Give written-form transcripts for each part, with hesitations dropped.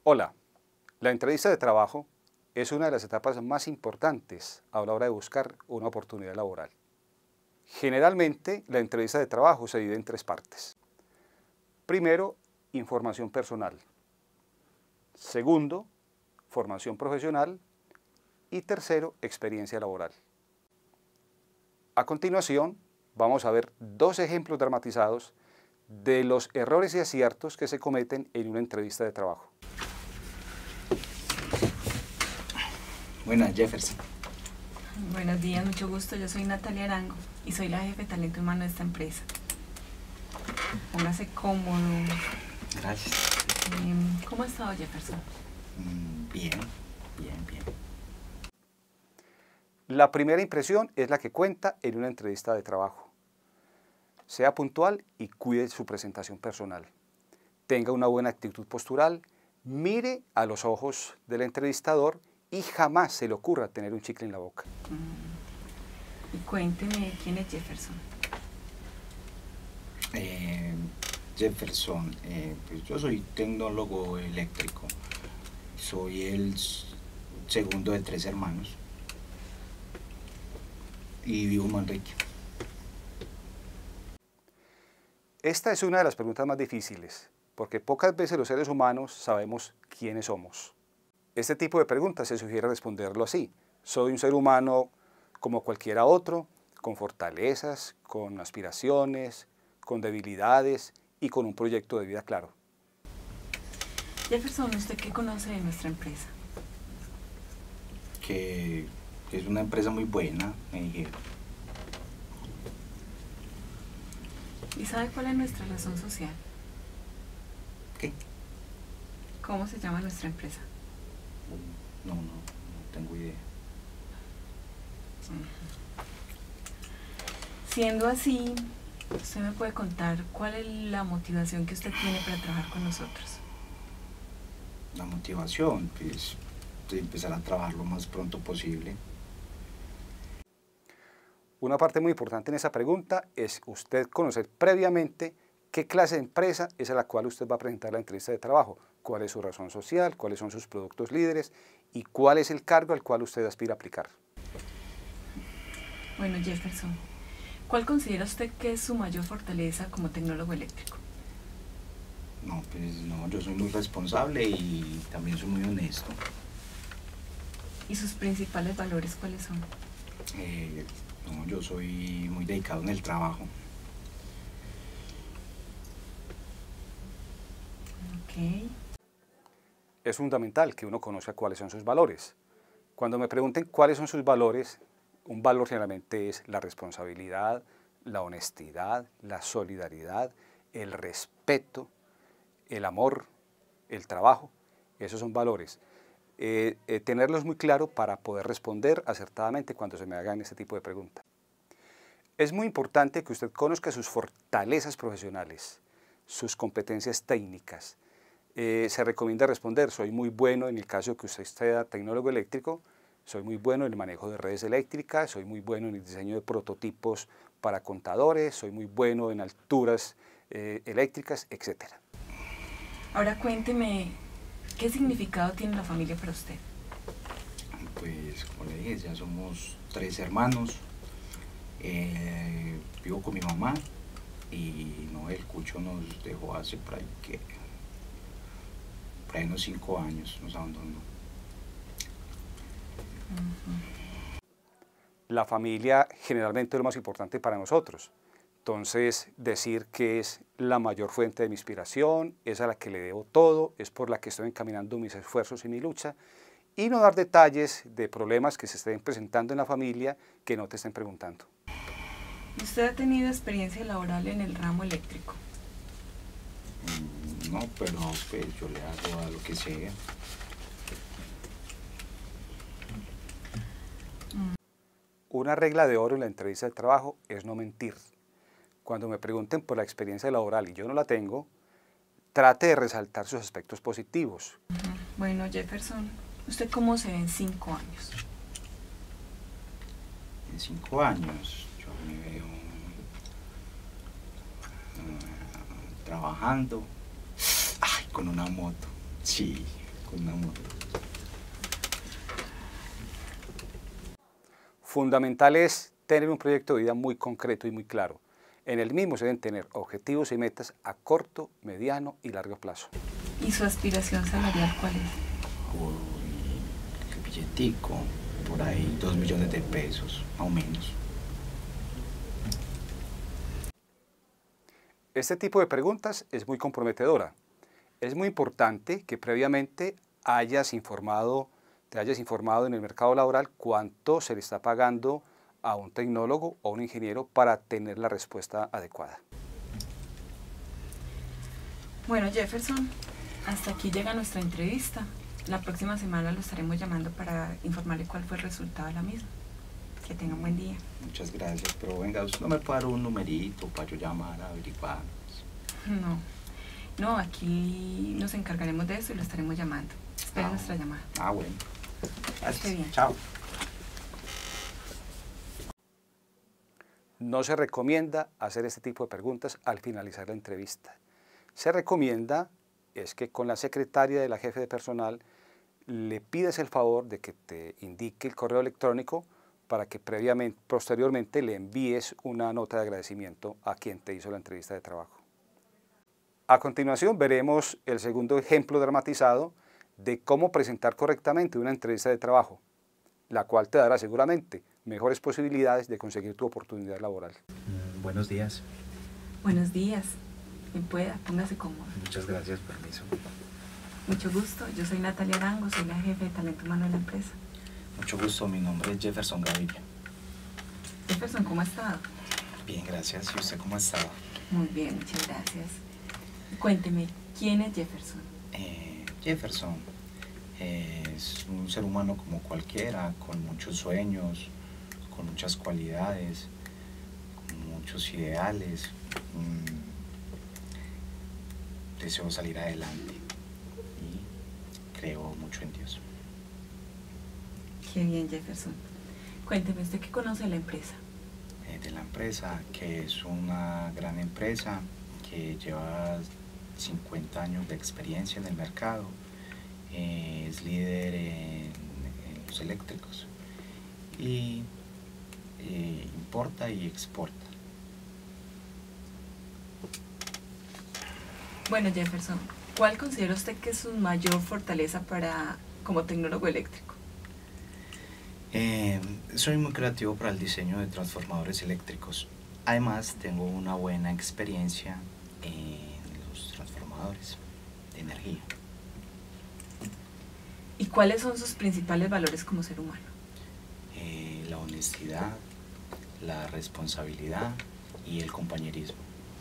Hola, la entrevista de trabajo es una de las etapas más importantes a la hora de buscar una oportunidad laboral. Generalmente, la entrevista de trabajo se divide en tres partes. Primero, información personal. Segundo, formación profesional. Y tercero, experiencia laboral. A continuación, vamos a ver dos ejemplos dramatizados de los errores y aciertos que se cometen en una entrevista de trabajo. Buenas, Jefferson. Buenos días, mucho gusto. Yo soy Natalia Arango y soy la jefe de talento humano de esta empresa. Póngase cómodo. Gracias. ¿Cómo ha estado, Jefferson? Bien. La primera impresión es la que cuenta en una entrevista de trabajo. Sea puntual y cuide su presentación personal. Tenga una buena actitud postural, mire a los ojos del entrevistador y jamás se le ocurra tener un chicle en la boca. Y cuénteme, ¿quién es Jefferson? Jefferson, pues yo soy tecnólogo eléctrico. Soy el segundo de 3 hermanos. Y vivo en Manrique. Esta es una de las preguntas más difíciles, porque pocas veces los seres humanos sabemos quiénes somos. Este tipo de preguntas se sugiere responderlo así: soy un ser humano como cualquiera otro, con fortalezas, con aspiraciones, con debilidades y con un proyecto de vida claro. Jefferson, ¿usted qué conoce de nuestra empresa? Que es una empresa muy buena, me dijeron. ¿Y sabe cuál es nuestra razón social? ¿Qué? ¿Cómo se llama nuestra empresa? No tengo idea. Siendo así, ¿usted me puede contar cuál es la motivación que usted tiene para trabajar con nosotros? La motivación, pues, de empezar a trabajar lo más pronto posible. Una parte muy importante en esa pregunta es usted conocer previamente qué clase de empresa es a la cual usted va a presentar la entrevista de trabajo, cuál es su razón social, cuáles son sus productos líderes y cuál es el cargo al cual usted aspira a aplicar. Bueno, Jefferson, ¿cuál considera usted que es su mayor fortaleza como tecnólogo eléctrico? No, pues no, yo soy muy responsable y también soy muy honesto. ¿Y sus principales valores cuáles son? No, yo soy muy dedicado en el trabajo. Ok. Es fundamental que uno conozca cuáles son sus valores. Cuando me pregunten cuáles son sus valores, un valor generalmente es la responsabilidad, la honestidad, la solidaridad, el respeto, el amor, el trabajo. Esos son valores. Tenerlos muy claro para poder responder acertadamente cuando se me hagan este tipo de preguntas. Es muy importante que usted conozca sus fortalezas profesionales, sus competencias técnicas. Se recomienda responder: soy muy bueno en el caso de que usted sea tecnólogo eléctrico, soy muy bueno en el manejo de redes eléctricas, soy muy bueno en el diseño de prototipos para contadores, soy muy bueno en alturas eléctricas, etc. Ahora cuénteme, ¿qué significado tiene la familia para usted? Pues, como le dije, ya somos 3 hermanos. Vivo con mi mamá y no, el Cucho nos dejó hace por ahí unos 5 años, nos abandonó. La familia generalmente es lo más importante para nosotros. Entonces, decir que es la mayor fuente de mi inspiración, es a la que le debo todo, es por la que estoy encaminando mis esfuerzos y mi lucha, y no dar detalles de problemas que se estén presentando en la familia que no te estén preguntando. ¿Usted ha tenido experiencia laboral en el ramo eléctrico? No, pero pues yo le hago a lo que sea. Una regla de oro en la entrevista de trabajo es no mentir. Cuando me pregunten por la experiencia laboral y yo no la tengo, trate de resaltar sus aspectos positivos. Bueno, Jefferson, ¿usted cómo se ve en 5 años? En 5 años yo me veo trabajando, con una moto, sí, con amor. Fundamental es tener un proyecto de vida muy concreto y muy claro. En el mismo se deben tener objetivos y metas a corto, mediano y largo plazo. ¿Y su aspiración salarial cuál es? Uy, qué billetico, por ahí 2 millones de pesos, más o menos. Este tipo de preguntas es muy comprometedora. Es muy importante que previamente te hayas informado en el mercado laboral cuánto se le está pagando a un tecnólogo o un ingeniero para tener la respuesta adecuada. Bueno, Jefferson, hasta aquí llega nuestra entrevista. La próxima semana lo estaremos llamando para informarle cuál fue el resultado de la misma. Que tenga un buen día. Muchas gracias, pero venga, ¿usted no me puede dar un numerito para yo llamar a averiguar? No, aquí nos encargaremos de eso y lo estaremos llamando. Espera nuestra llamada. Bueno. Gracias. Esté bien. Chao. No se recomienda hacer este tipo de preguntas al finalizar la entrevista. Se recomienda es que con la secretaria de la jefe de personal le pides el favor de que te indique el correo electrónico para que posteriormente le envíes una nota de agradecimiento a quien te hizo la entrevista de trabajo. A continuación veremos el segundo ejemplo dramatizado de cómo presentar correctamente una entrevista de trabajo, la cual te dará seguramente mejores posibilidades de conseguir tu oportunidad laboral. Buenos días. Buenos días. Póngase cómodo. Muchas gracias, permiso. Mucho gusto. Yo soy Natalia Arango, soy la jefe de talento humano de la empresa. Mucho gusto, mi nombre es Jefferson Gaviria. Jefferson, ¿cómo ha estado? Bien, gracias. ¿Y usted cómo ha estado? Muy bien, muchas gracias. Cuénteme, ¿quién es Jefferson? Jefferson es un ser humano como cualquiera, con muchos sueños, con muchas cualidades, con muchos ideales. Deseo salir adelante y creo mucho en Dios. Qué bien, Jefferson. Cuénteme, ¿usted qué conoce de la empresa? De la empresa, que es una gran empresa que lleva 50 años de experiencia en el mercado, es líder en los eléctricos y importa y exporta. Bueno, Jefferson, ¿cuál considera usted que es su mayor fortaleza como tecnólogo eléctrico? Soy muy creativo para el diseño de transformadores eléctricos. Además, tengo una buena experiencia en los transformadores de energía. ¿Y cuáles son sus principales valores como ser humano? La honestidad, la responsabilidad y el compañerismo.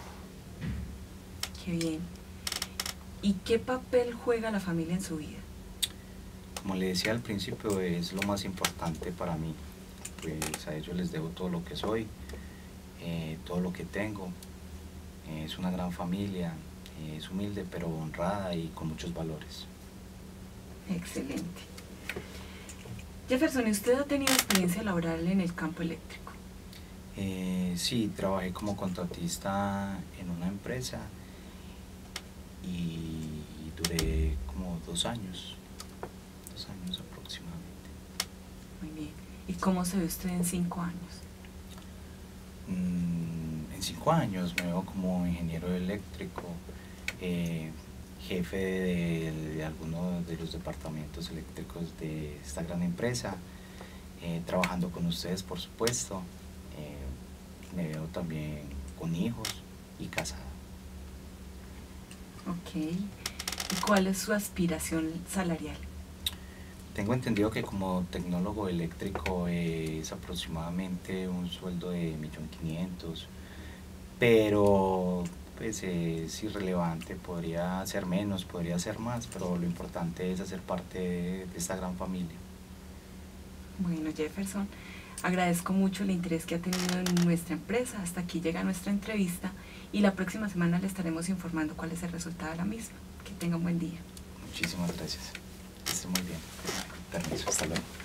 Qué bien. ¿Y qué papel juega la familia en su vida? Como le decía al principio, es lo más importante para mí, pues a ellos les debo todo lo que soy, todo lo que tengo. Es una gran familia, es humilde pero honrada y con muchos valores. Excelente. Jefferson, ¿y usted ha tenido experiencia laboral en el campo eléctrico? Sí, trabajé como contratista en una empresa y duré como 2 años. 2 años aproximadamente. Muy bien. ¿Y cómo se ve usted en 5 años? En 5 años me veo como ingeniero eléctrico, jefe de algunos de los departamentos eléctricos de esta gran empresa, trabajando con ustedes, por supuesto. Me veo también con hijos y casado. Ok. ¿Y cuál es su aspiración salarial? Tengo entendido que como tecnólogo eléctrico es aproximadamente un sueldo de 1.500.000, pero pues es irrelevante, podría ser menos, podría ser más, pero lo importante es hacer parte de esta gran familia. Bueno, Jefferson, agradezco mucho el interés que ha tenido en nuestra empresa. Hasta aquí llega nuestra entrevista y la próxima semana le estaremos informando cuál es el resultado de la misma. Que tenga un buen día. Muchísimas gracias. Que esté muy bien. Permiso, hasta luego.